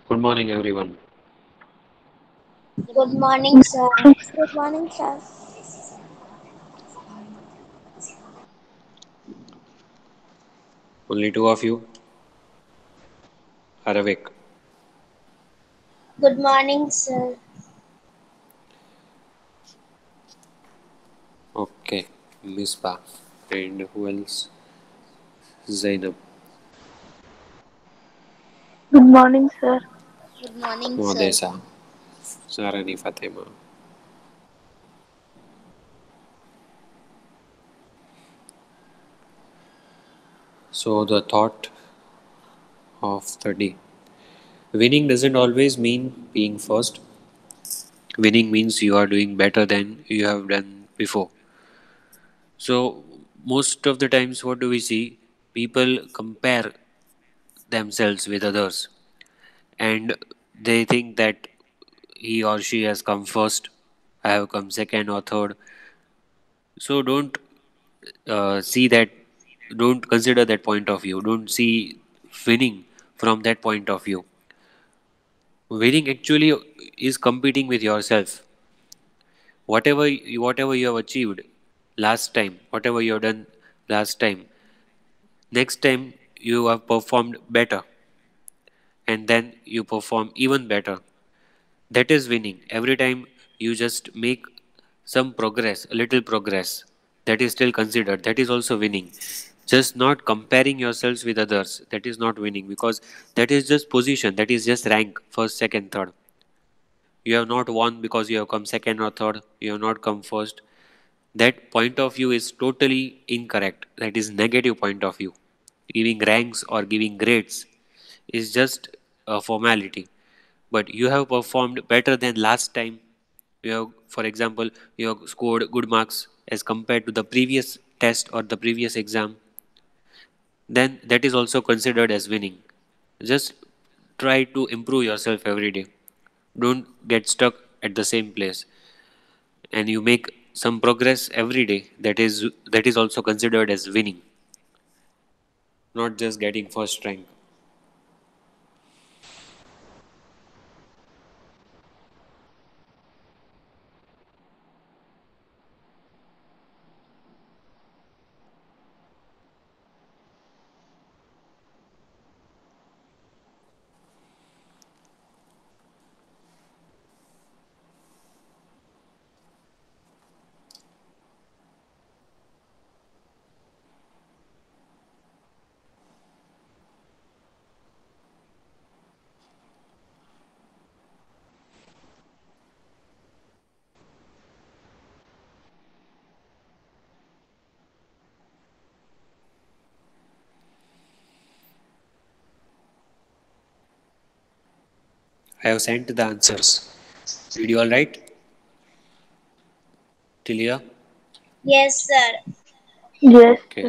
Good morning, everyone. Good morning, sir. Good morning, sir. Only two of you are awake. Good morning, sir. Okay, Misbah. And who else? Zainab. Good morning, sir. Good morning, sir. Modesa. Sarani Fatima. So, the thought of the day. Winning doesn't always mean being first. Winning means you are doing better than you have done before. So, most of the times, what do we see? People compare themselves with others and they think that he or she has come first, I have come second or third. So don't see that, don't consider that point of view. Don't see winning from that point of view. Winning actually is competing with yourself. Whatever you have achieved last time, whatever you have done last time, next time you have performed better, and then you perform even better. That is winning. Every time you just make some progress, a little progress, that is still considered. That is also winning. Just not comparing yourselves with others. That is not winning because that is just position. That is just rank, first, second, third. You have not won because you have come second or third. You have not come first. That point of view is totally incorrect. That is negative point of view. Giving ranks or giving grades is just a formality, but you have performed better than last time. You have, for example, you have scored good marks as compared to the previous test or the previous exam, then that is also considered as winning. Just try to improve yourself every day. Don't get stuck at the same place, and you make some progress every day. That is also considered as winning, not just getting first rank. I have sent the answers. Did you all write till here? Yes, sir. Yes, Okay. sir.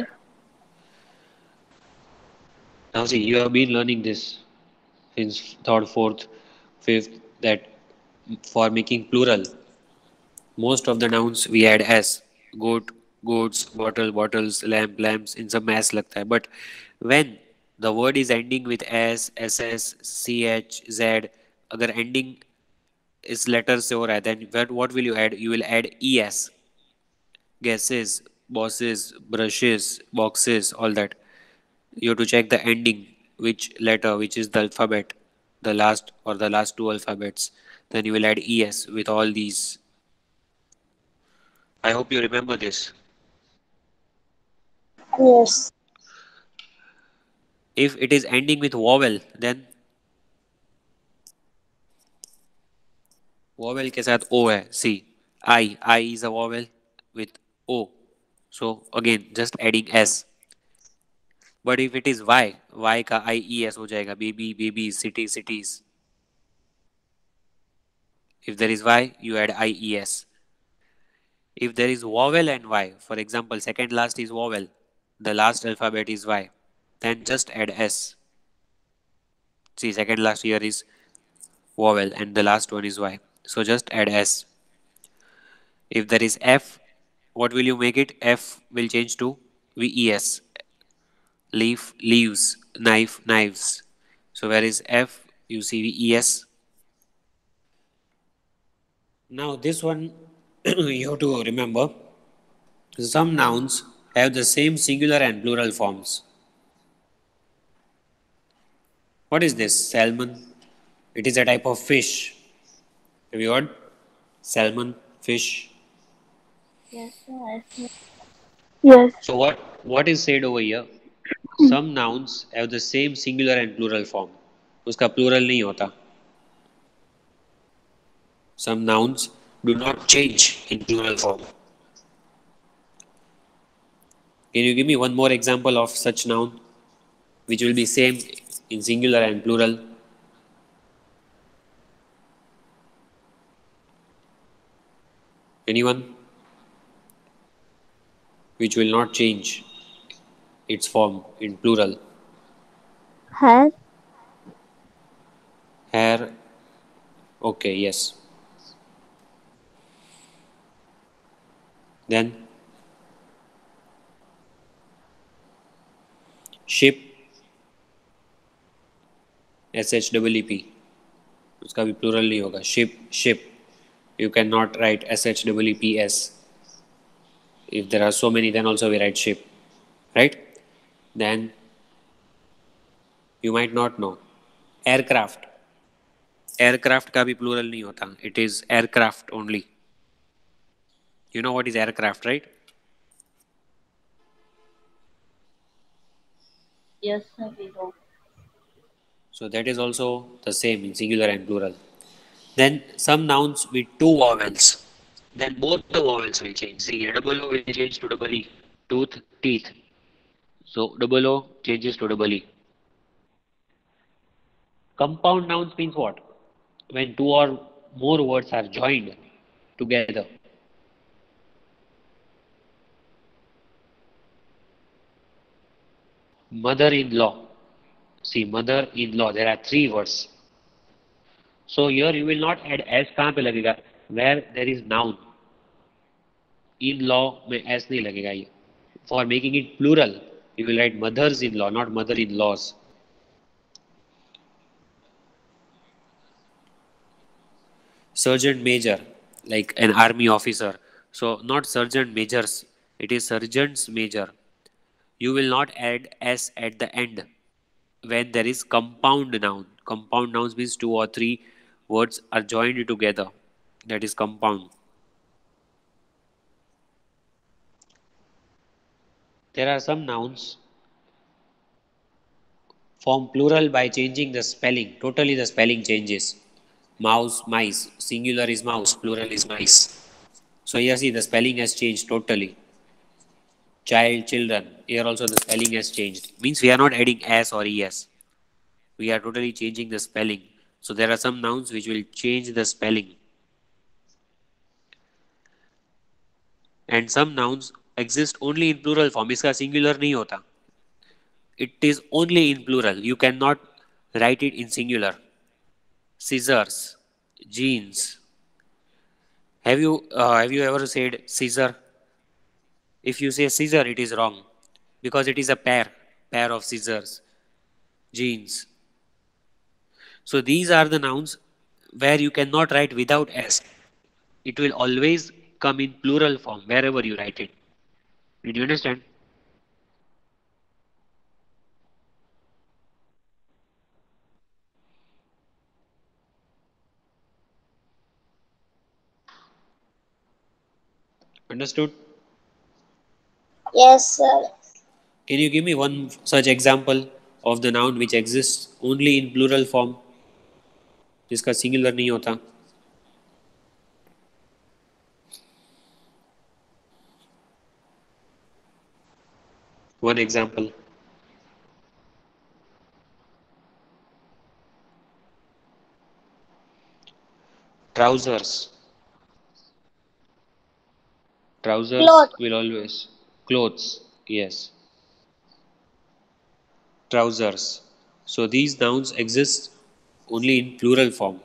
Now see, you have been learning this since third, fourth, fifth, that for making plural, most of the nouns we add s. Goat, goats, bottle, bottles, lamp, lamps, in some s लगता है. But when the word is ending with s, ss, ch, z, अगर ending इस letter से हो रहा है, then what will you add? You will add es. Guesses, bosses, brushes, boxes, all that. You have to check the ending, which letter, which is the alphabet, the last or the last two alphabets. Then you will add es with all these. I hope you remember this. Yes. If it is ending with vowel, then vowel के साथ o है. See, I is a vowel with o. So again, just adding s. But if it is y का I E S हो जाएगा. Baby, babies, cities, cities. If there is y, you add I E S. If there is vowel and y, for example, second last is vowel, the last alphabet is y, then just add s. See, second last here is vowel and the last one is y. So just add s. If there is f, what will you make it? F will change to VES. Leaf, leaves, knife, knives. So where is F? You see ES. Now this one you have to remember. Some nouns have the same singular and plural forms. What is this? Salmon. It is a type of fish. Have you heard? Salmon, fish. Yes, sir. Yes. So what is said over here? Some nouns have the same singular and plural form. उसका plural नहीं होता. Some nouns do not change in plural form. Can you give me one more example of such noun which will be same in singular and plural? Anyone? Which will not change its form in plural. Hair. Hair. Okay, yes. Then ship. SHEEP. उसका भी plural नहीं होगा. Ship. You cannot write SHEEPS. If there are so many, then also we write ship. Right? Then you might not know. Aircraft. Aircraft का भी plural नहीं होता. It is aircraft only. You know what is aircraft, right? Yes, sir, we know. So that is also the same in singular and plural. Then some nouns with two vowels. Then both the vowels will change. See, double O will change to double E. Tooth, teeth. So double O changes to double E. Compound nouns means what? When two or more words are joined together. Mother-in-law. See, mother-in-law. There are three words. So here you will not add s कहाँ पे लगेगा? Where there is noun. In-law में s नहीं लगेगा ये. For making it plural, you will write mothers-in-law, not mother-in-laws. Sergeant major, like an army officer. So not sergeant majors, it is sergeants major. You will not add s at the end when there is compound noun. Compound nouns means two or three words are joined together. That is compound. There are some nouns form plural by changing the spelling. Totally the spelling changes. Mouse, mice. Singular is mouse, plural is mice. So here see the spelling has changed totally. Child, children. Here also the spelling has changed. Means we are not adding s or es. We are totally changing the spelling. So there are some nouns which will change the spelling. And some nouns exist only in plural form. इसका singular नहीं होता. It is only in plural. You cannot write it in singular. Scissors, jeans. Have you ever said scissor? If you say scissor, it is wrong because it is a pair of scissors. Jeans. So these are the nouns where you cannot write without s. It will always come in plural form wherever you write it. Did you understand? Understood? Yes, sir. Can you give me one such example of the noun which exists only in plural form जिसका singular नहीं होता? One example. Trousers. Trousers Cloth. will always. Clothes. Yes. Trousers. So these nouns exist only in plural form.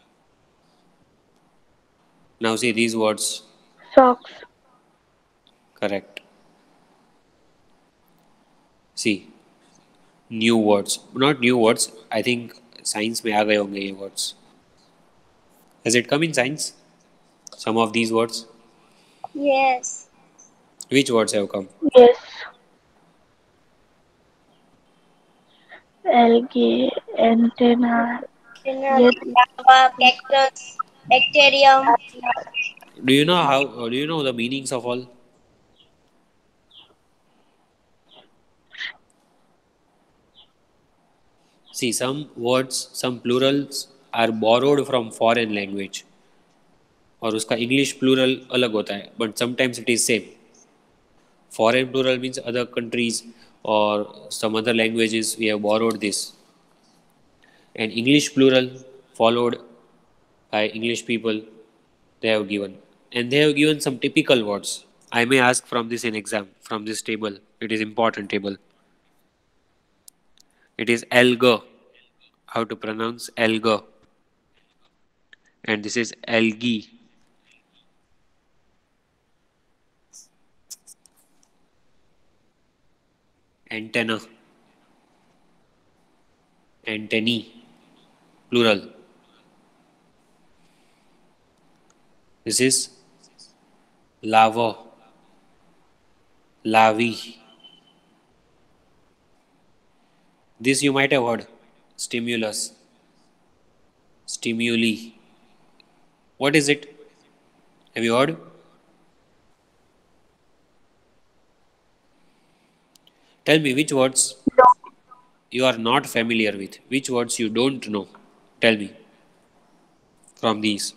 Now see these words. Socks. Correct. See, new words. Not new words. I think science में आ गए होंगे ये words. Has it come in science? Some of these words. Yes. Which words have come? Yes. Algae, antenna. Yes. Lava, cactus, bacterium. Do you know how? Do you know the meanings of all? See, some words, some plurals are borrowed from foreign language. और उसका English plural अलग होता है, but sometimes it is same. Foreign plural means other countries or some other languages we have borrowed this. And English plural followed by English people they have given. And they have given some typical words. I may ask from this in exam, from this table. It is important table. It is alga. How to pronounce alga? And this is algae. Antenna. Antennae. Plural. This is lava. Lavi. This you might have heard. Stimulus. Stimuli. What is it? Have you heard? Tell me which words you are not familiar with. Which words you don't know. Tell me from these.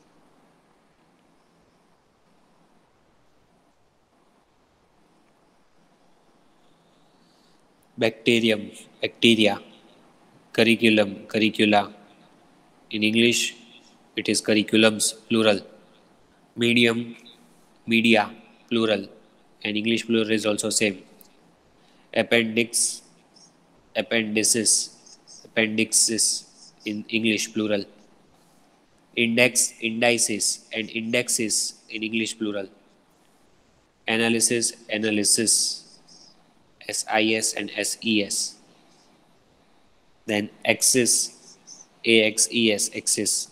Bacterium, bacteria. Curriculum, curricula. In English, it is curriculums, plural. Medium, media, plural. And English plural is also same. Appendix, appendices, appendixes in English plural. Index, indices, and indexes in English plural. Analysis, analysis, SIS and SES. Then axis, AXES, axis.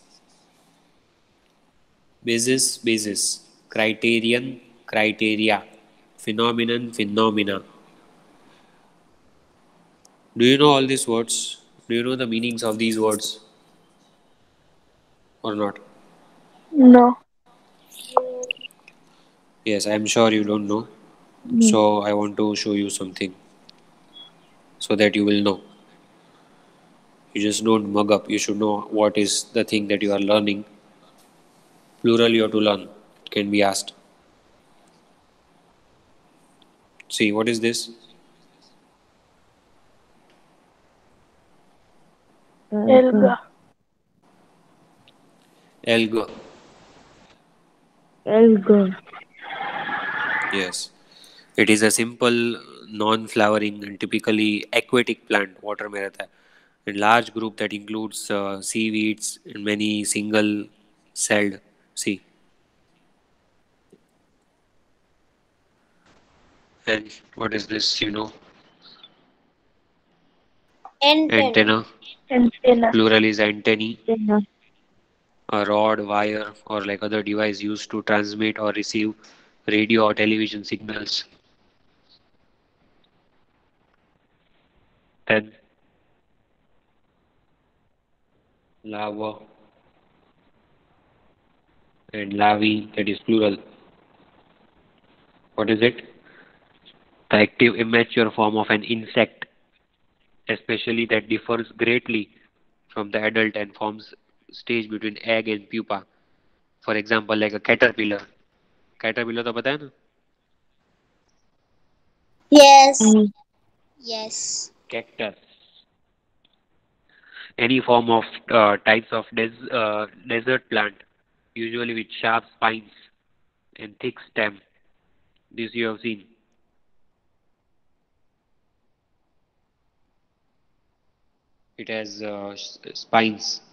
Basis, basis. Criterion, criteria. Phenomenon, phenomena. Do you know all these words? Do you know the meanings of these words or not? No. Yes, I am sure you don't know. So I want to show you something so that you will know. You just don't mug up. You should know what is the thing that you are learning. Plural you have to learn. It can be asked. See, what is this? Alga. Alga. Alga. Yes. It is a simple, non-flowering and typically aquatic plant. Water में रहता है. A large group that includes seaweeds and many single-celled. See. And what is this? You know, Antenna. antenna. Antenna. Plural is antennae. Antenna. A rod, wire, or like other device used to transmit or receive radio or television signals. Then lava and lavi, that is plural. What is it? The active immature form of an insect, especially that differs greatly from the adult and forms stage between egg and pupa. For example, like a caterpillar. Caterpillar तो पता है ना? Yes. Yes. Cactus. Any form of types of desert plant, usually with sharp spines and thick stem. This you have seen. It has spines.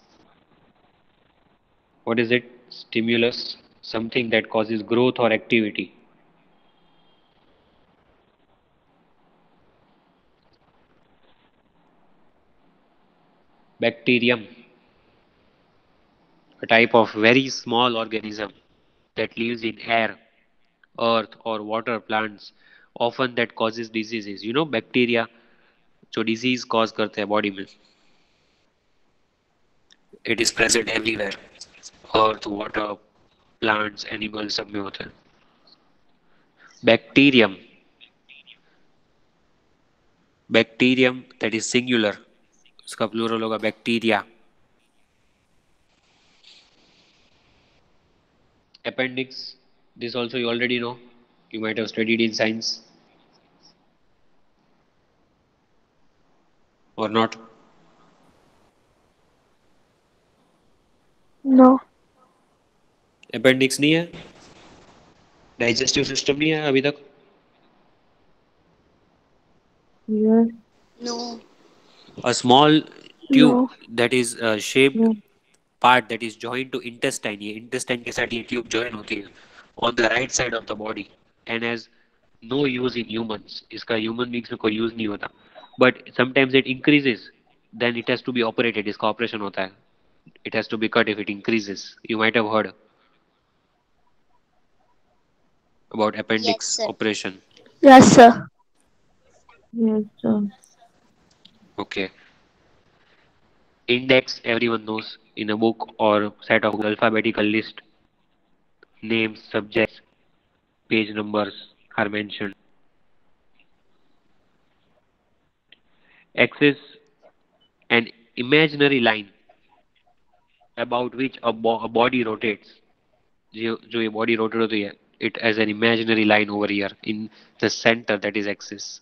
What is it? Stimulus. Something that causes growth or activity. Bacterium, a type of very small organism that lives in air, earth or water plants, often that causes diseases. You know bacteria जो disease cause करते हैं body में, it is present everywhere. Earth, water, plants, animals सब में होता है. Bacterium, bacterium that is singular, उसका plural होगा bacteria. Appendix, this also you already know, you might have studied in science or not. No. Appendix नहीं है, digestive system नहीं है अभी तक. Yes. No. A small tube No. that is shaped No. part that is joined to intestine, ये intestine के साथ ये tube join होती है on the right side of the body and has no use in humans. इसका human beings में कोई use नहीं होता, but sometimes it increases, then it has to be operated. इसका operation होता है, it has to be cut if it increases. You might have heard about Yes, appendix sir. operation. Yes, sir. Yes, sir. Okay. Index, everyone knows, in a book or set of alphabetical list, names, subjects, page numbers are mentioned. Axis, an imaginary line about which a body rotates. जो ये body rotate होती है, it has an imaginary line over here in the center, that is axis.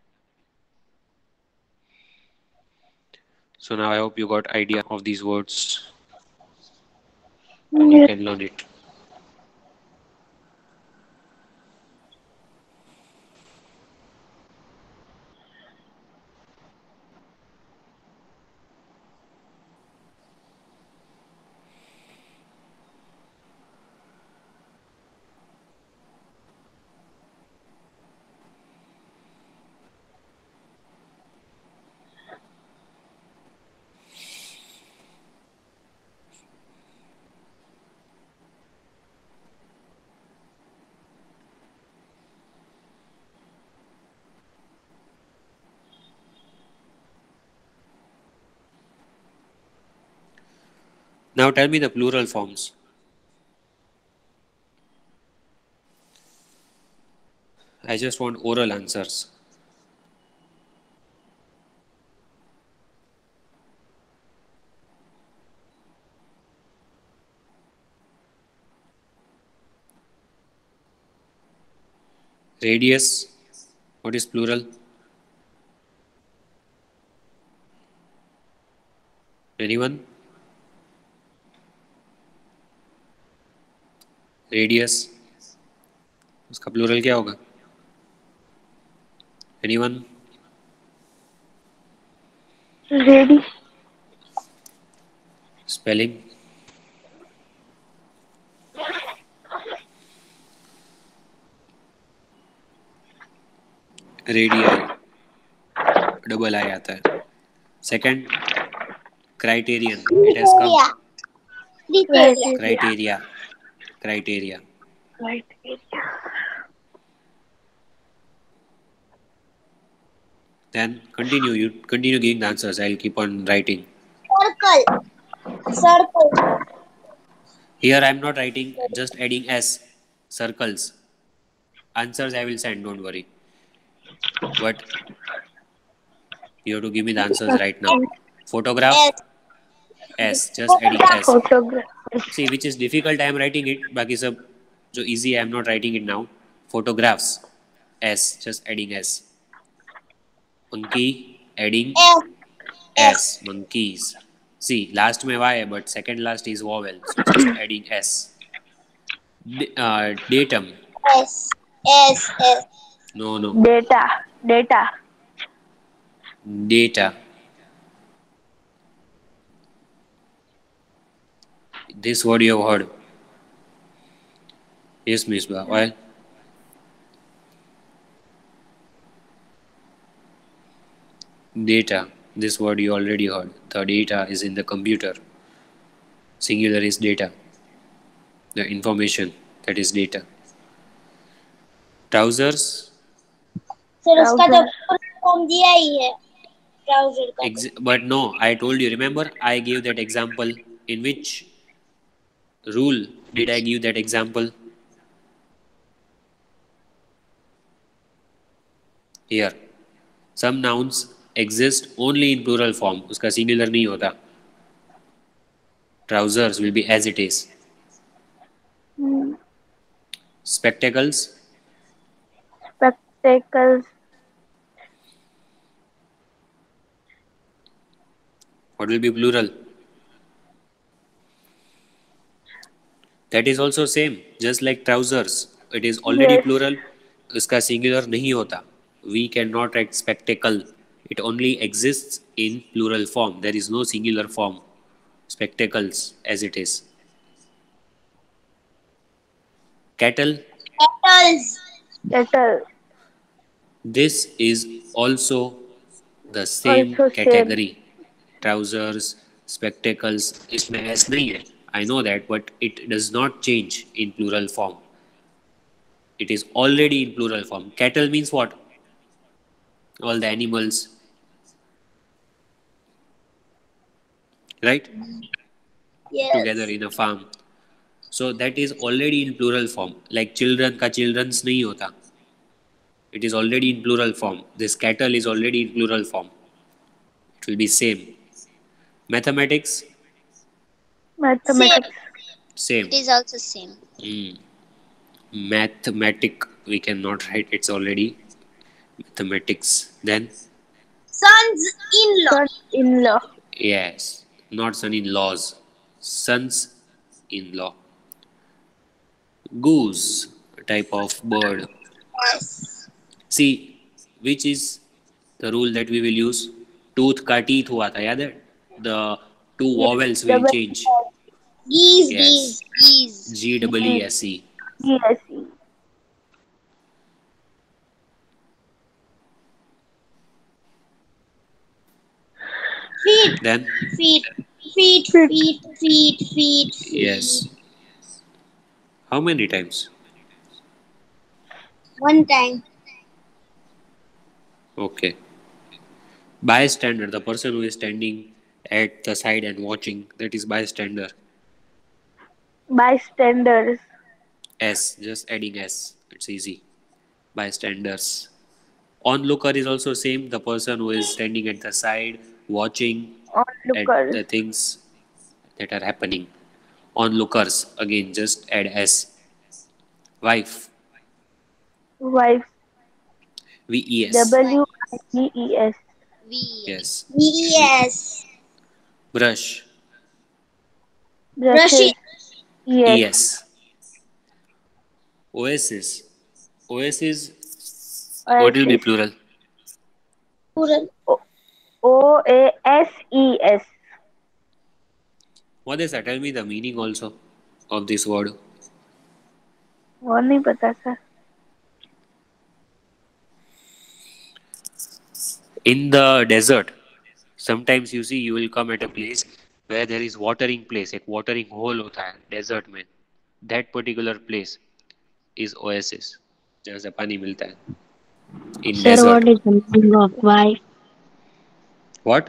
So now I hope you got idea of these words and you Yes. can learn it. Now tell me the plural forms. I just want oral answers. Radius, what is plural? Anyone? Radius, उसका plural क्या होगा? Anyone? Ready. Spelling? Radii, double I आता है. Second, criterion, it has come. Criteria. Criteria, criteria. Right. Then continue. You continue giving the answers. I'll keep on writing. Circle. Circle. Here I'm not writing, just adding S. Circles. Answers I will send, don't worry. But you have to give me the answers right now. Photograph, S. S. Just adding S. Photograph. See, which is difficult, I am writing it. बाकी सब जो easy, I am not writing it now. Photographs, S. Just adding S. Monkey, adding S. S. Monkeys. See, last में Y है, but second last is vowel. So just adding S. Datum. S. S. S. No, no. Data. Data. Data. This word you have heard. Yes, Miss Ba. Well, data. This word you already heard. The data is in the computer. Singular is data. The information, that is data. Trousers. Sir उसका तो Trouser. Form दिया ही है trouser का तो। But no, I told you. Remember, I gave that example. In which rule did I give that example? Here. Some nouns exist only in plural form. उसका singular नहीं होता. Trousers will be as it is. Spectacles. Spectacles. What will be plural? That is also same. Just like trousers. It is already Yes. plural. उसका singular नहीं होता. We cannot write spectacle. It only exists in plural form. There is no singular form. Spectacles as it is. Cattle. Kettles Kettle. This is also the same Also same. category. Trousers, spectacles. इसमें S नहीं है. I know that, but it does not change in plural form. It is already in plural form. Cattle means what? All the animals. Right? yes Together in a farm. So that is already in plural form. Like children का children's नहीं होता. It is already in plural form. This cattle is already in plural form. It will be same. Mathematics, Mathematics. same. it is also same Mathematic, we cannot write. It's already mathematics. Then sons-in-law Son-in-law. yes, not son-in-laws. Sons-in-law. Goose, a type of bird. yes See, which is the rule that we will use? Tooth का teeth हुआ था, याद है? The two vowels will Double change. geese Yes. geese G-E-E-S-E. Yes. feet Then feet feet feet feet feet yes. How many times? one time Okay. Bystander, the person who is standing at the side and watching, that is bystander. Bystanders. S, just adding S. It's easy. Bystanders. Onlooker is also same, the person who is standing at the side, watching at Onlookers. the things that are happening. Onlookers, again, just add S. Wife, Wife. V-E-S. W-I-V-E-S. Yes. yes Brush, Brushes. Yes. E-S. Oasis. Oasis, what will be plural? plural O-A-S-E-S. What is that? Tell me the meaning also of this word. वो नहीं पता sir. In the desert, sometimes you see, you will come at a place where there is watering place, एक watering hole होता है desert में. That particular place is oasis. जहाँ से पानी मिलता है. In Sir, desert. what is the meaning of wife? What?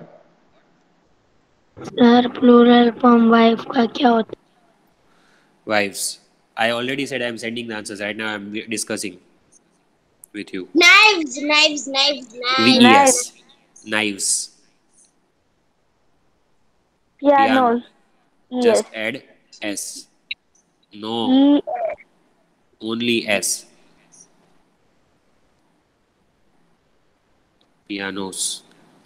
Sir, plural form wife का क्या होता है? Wives. I already said I am sending the answers. Right now I am discussing with you. knives V-E-S. Knives. Pianos. Yes. Just add S. No, E. only S. Pianos.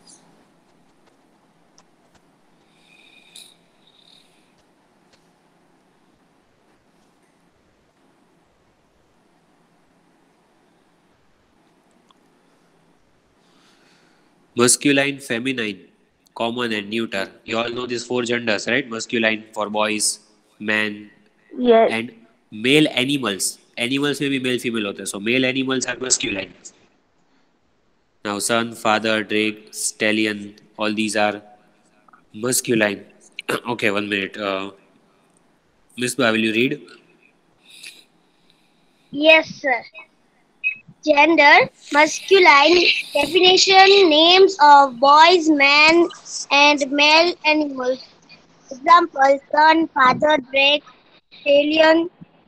Masculine, feminine, common and neuter. You all know these four genders, right? Masculine for boys, men, Yes. and male animals. Animals में भी male female होते हैं. So male animals are masculine. Now son, father, drake, stallion, All these are masculine. Okay, 1 minute. Miss Ba, will you read? Yes, sir. Gender, masculine. Definition, names of boys, men, and male animals. Example, son, father, drake, stallion.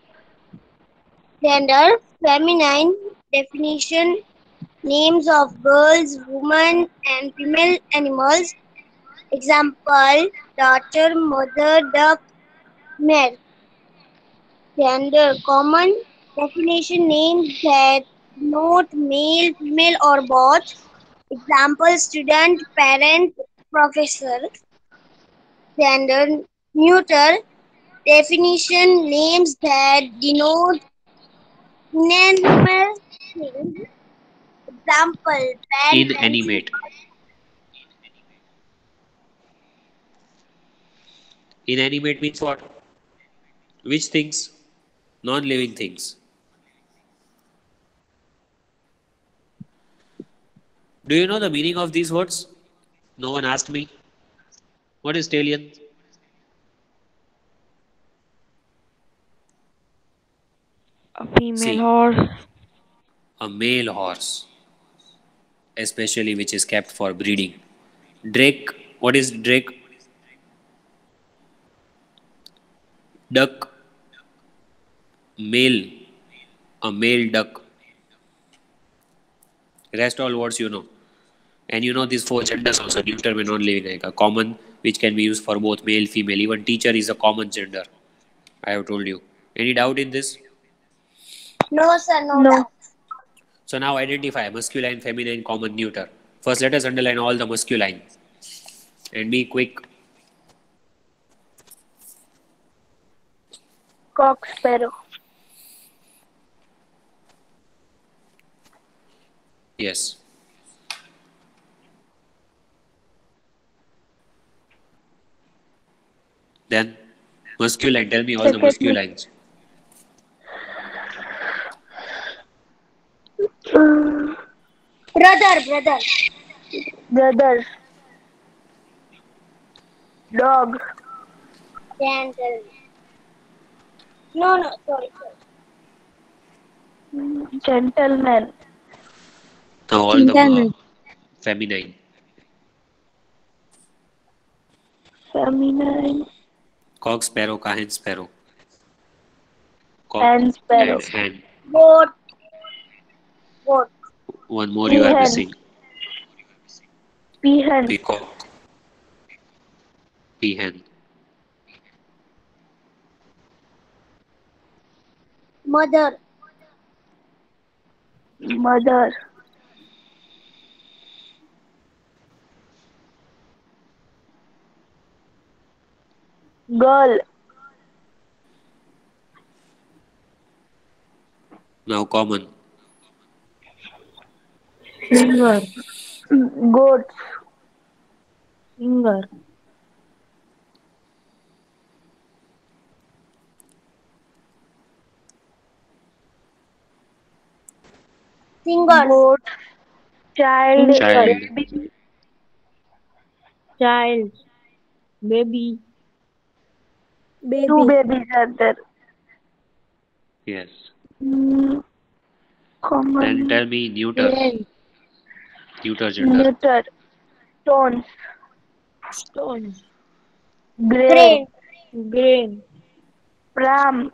Gender, feminine. Definition, names of girls, women, and female animals. Example, daughter, mother, duck, mare. Gender, common. Definition, names that denote male, female, or both. Example, student, parent, professor. Gender, neuter. Definition, names that denote inanimate things. Example, pen, pencil. Inanimate. Inanimate means what? Which things? Non-living things. Do you know the meaning of these words? No one asked me. What is stallion? A female See, horse. a male horse, especially which is kept for breeding. Drake. What is drake? Duck. Male. A male duck. Rest all words you know. And you know these 4 genders also. Neuter में non-living आएगा. Common, which can be used for both male, female. Even teacher is a common gender. I have told you. Any doubt in this? No, sir, no No. doubt. So now identify masculine, feminine, common, neuter. First, let us underline all the masculine. And be quick. Cock sparrow. Yes. Then, masculine. Tell me all the Secondly. masculines. Brother. Brother. Dog. Gentle. No, sorry. Gentleman. Now all the feminine. Feminine. Cock sparrow, का hen sparrow. Cock Hen sparrow. and hen. Goat. One more you are Peahen. missing. Peahen. Peacock. Peahen. Mother. Mother. Girl. Now common. Singer. Goats. Singer. Singers. Goat. Child. Child. Baby. Child. Baby. Two babies are there. Yes. Common. Then tell me neuter. Crane. Neuter gender. Neuter. Stones. Stone. Grey. Grain. Pram.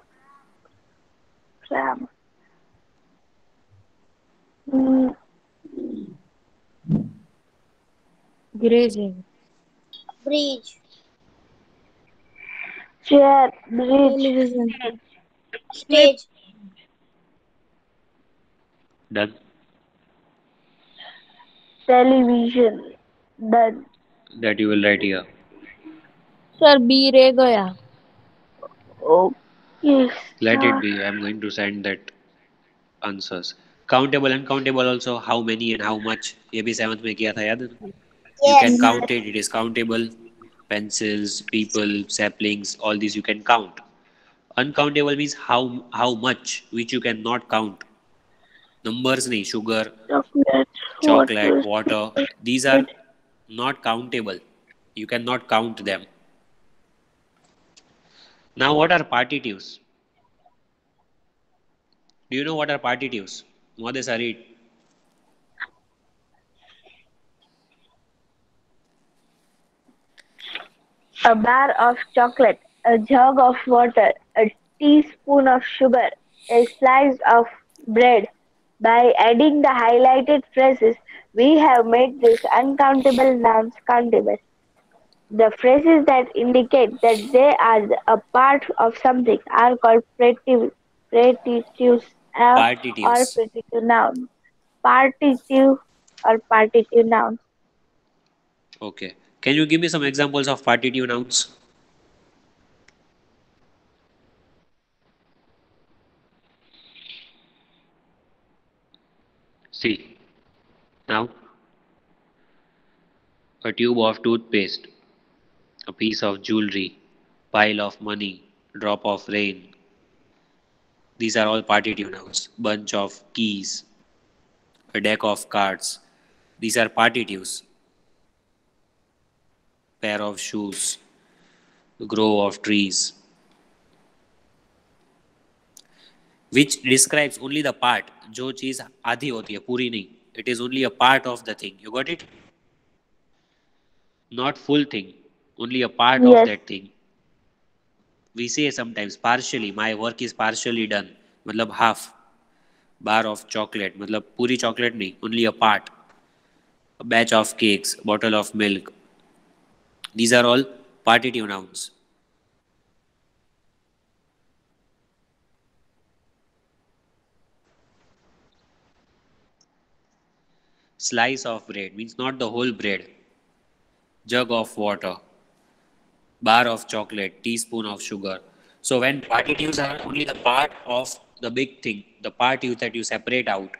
Grazing. Bridge. Chair. Bridge. Television. Stage. Done. Television. Done. That you will write here. Sir, B रह गया. Okay. Let it be. I am going to send that answers. Countable, uncountable also. How many and how much? ये भी 7th में किया था याद है ना? You Yes. can count it. It is countable. Pencils, people, saplings, all these you can count. Uncountable means how much, which you cannot count. Numbers नहीं, sugar, Chocolate. chocolate, water. These are not countable. You cannot count them. Now, what are partitives? Do you know what are partitives? What is Arid? A bar of chocolate, a jug of water, a teaspoon of sugar, a slice of bread. By adding the highlighted phrases, we have made these uncountable nouns countable. The phrases that indicate that they are a part of something are called partitives or Partitives. partitive nouns. Partitive or partitive nouns. Okay. Can you give me some examples of partitive nouns? See, now a tube of toothpaste, a piece of jewelry, pile of money, drop of rain. These are all partitive nouns. Bunch of keys, a deck of cards. These are partitives. Pair of shoes, grove of trees. Which describes only the part. जो चीज आधी होती है पूरी नहीं. It is only a part of the thing. You got it? Not full thing. Only a part of Yes. that thing. We say sometimes partially. My work is partially done. मतलब half. Bar of chocolate. मतलब पूरी chocolate नहीं. Only a part. A batch of cakes. Bottle of milk. These are all partitive nouns. Slice of bread means not the whole bread. Jug of water, bar of chocolate, teaspoon of sugar. So when partitives are only the part of the big thing, the part that you separate out.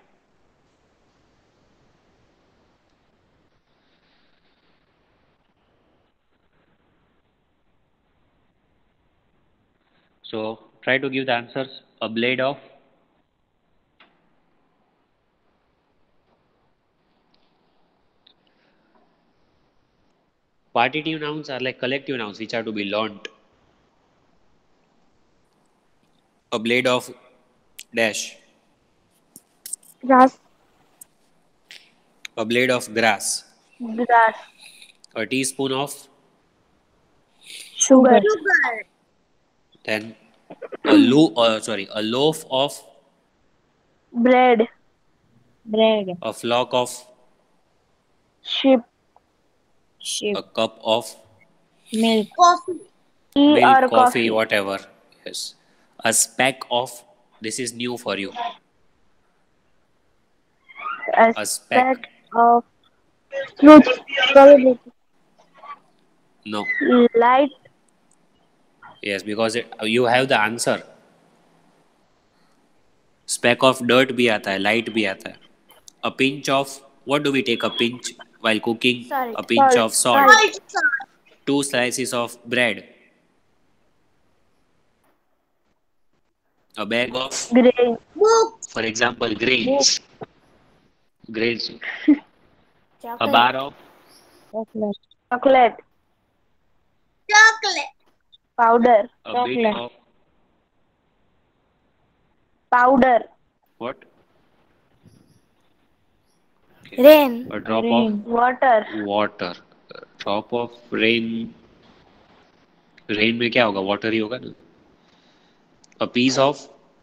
So try to give the answers. A blade of partitive nouns are like collective nouns which are to be learnt. A blade of dash. Grass. A blade of grass. Grass. A teaspoon of Sugar. Sugar. then a loaf of Bread. Bread. a flock of Sheep. Sheep. a cup of Milk. Coffee. Tea milk, or coffee, coffee. whatever. Yes. A speck of, this is new for you. A A speck. speck of fruit. Probability. No. Light. Yes, because you have the answer. Speck of dirt भी आता है, light भी आता है. A pinch of, what do we take a pinch while cooking? Salt. A pinch Salt. of salt. Salt. 2 slices of bread. A bag of, Grain. Book. for example, grains. Grains. A bar of, Chocolate. Chocolate. Chocolate. Powder. a bit Chocolate. of, Powder. what? Rain. A drop Rain. Water. of water. A drop of rain. Rain में क्या होगा? Water ही होगा ना. A piece of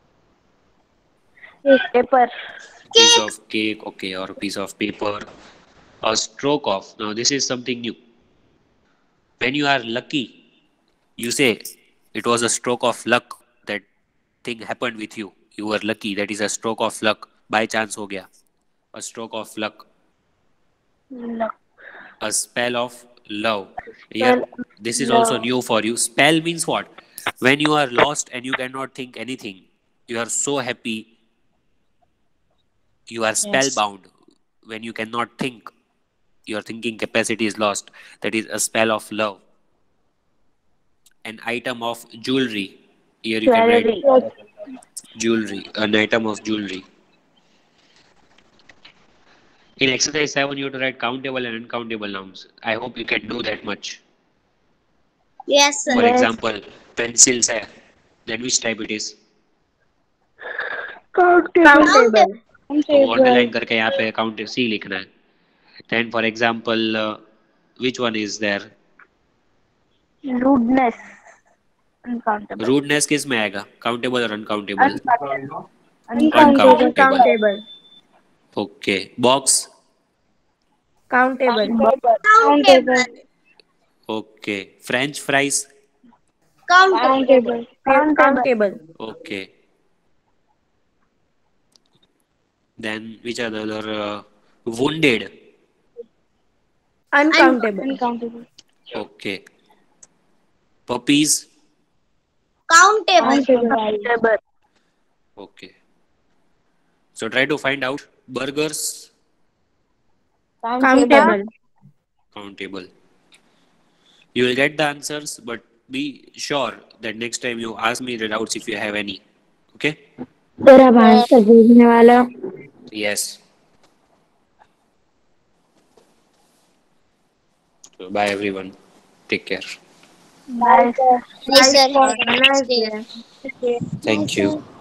Paper. piece of cake, okay, or a piece of paper. A stroke of. Now this is something new. When you are lucky, you say it was a stroke of luck that thing happened with you. You were lucky. That is a stroke of luck. By chance हो गया. A stroke of luck. Luck. A spell of love. Here, this is also love. new for you. Spell means what? When you are lost and you cannot think anything, you are so happy, you are spellbound. When you cannot think, your thinking capacity is lost. That is a spell of love. An item of jewelry. Here you can Jewelry. write jewelry. An item of jewelry. In exercise 7, you have to write countable and uncountable nouns. I hope you can do that much. Yes, sir. For Yes. example, pencils है. Then which type it is? Countable. तो underline करके यहाँ पे count सी लिखना है. Then for example, which one is there? Rudeness. Uncountable. Rudeness किस में आएगा? Countable और uncountable? Uncountable. Uncountable. Okay. Box. Countable. Countable. Okay. French fries. Countable. Countable. Okay. Then which are the other? Wounded. Uncountable. Okay. Puppies. Countable. Countable. Okay. So try to find out burgers. Countable. Countable. You will get the answers, but be sure that next time you ask me the doubts if you have any. Okay? Sir अब answer भेजने वाला. Yes. So bye everyone. Take care. Bye, sir. Yes, sir. Nice day. Thank you.